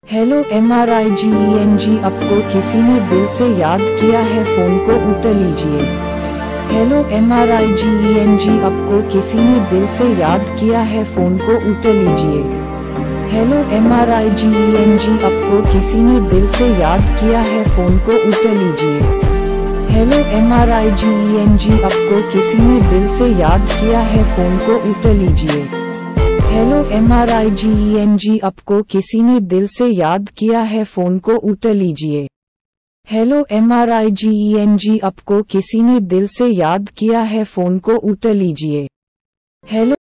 Hello MRIGENG, आपको किसी ने दिल से याद किया है, फोन को उठा लीजिए। हेलो MRIGENG, आपको किसी ने दिल से याद किया है, फोन को उठा लीजिए। हेलो MRIGENG, आपको किसी ने दिल से याद किया है, फोन को उठा लीजिए। हेलो MRIGENG, आपको किसी ने दिल से याद किया है, फोन को उठा लीजिए। हेलो MRIGENG, आपको किसी ने दिल से याद किया है, फोन को उठा लीजिए। हेलो MRIGENG, आपको किसी ने दिल से याद किया है, फोन को उठा लीजिए। हेलो